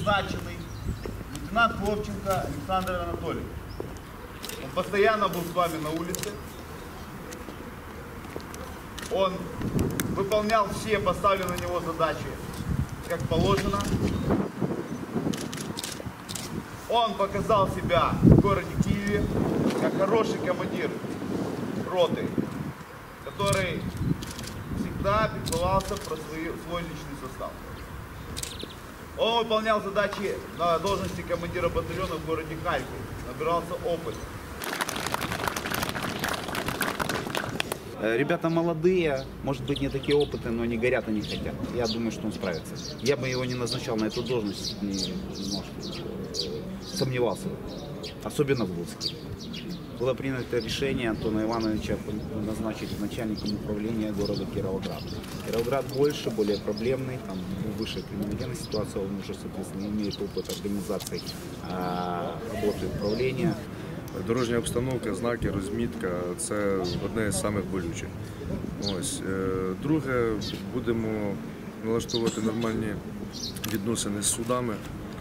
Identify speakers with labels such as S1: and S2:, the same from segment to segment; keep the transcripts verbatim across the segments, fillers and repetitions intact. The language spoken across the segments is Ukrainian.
S1: назначенный лейтенант Вовченко Александр Анатольевич. Он постоянно был с вами на улице. Он выполнял все поставленные на него задачи, как положено. Он показал себя в городе Киеве как хороший командир роты, который всегда пекловался про свой, свой личный состав. Он выполнял задачи на должности командира батальона в городе Харькове, набирался опыт.
S2: Ребята молодые, может быть, не такие опытные, но они горят, они хотят. Я думаю, что он справится. Я бы его не назначал на эту должность, не, может, сомневался, особенно в Луцке. Было принято решение Антона Ивановича назначить начальником управления города Кировоград. Кировоград больше, более проблемный, там выше криминогенная ситуация, он уже, соответственно, имеет опыт организации роботи управління.
S3: Дорожня обстановка, знаки, розмітка – це одне з самих болючих. Ось. Друге, будемо налаштовувати нормальні відносини з судами,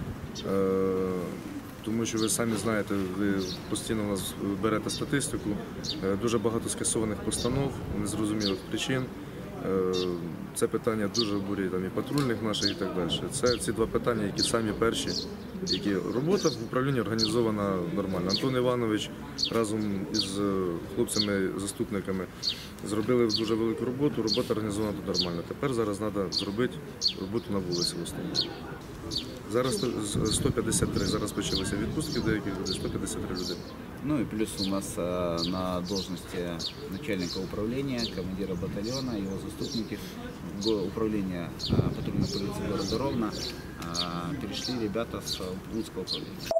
S3: тому що ви самі знаєте, ви постійно у нас берете статистику, дуже багато скасованих постанов, незрозумілих причин. Це питання дуже обурює там і патрульних наших і так далі. Це ці два питання, які самі перші, які робота в управлінні організована нормально. Антон Іванович разом із хлопцями-заступниками зробили дуже велику роботу, робота організована тут нормально. Тепер зараз треба зробити роботу на вулиці в основному. Зараз сто п'ятдесят три, зараз почалися відпустки деяких людей, сто п'ятдесят три людей.
S2: Ну и плюс у нас а, на должности начальника управления, командира батальона, его заступники, управления а, патрульной полиции города Ровно а, перешли ребята с Луцкого управления.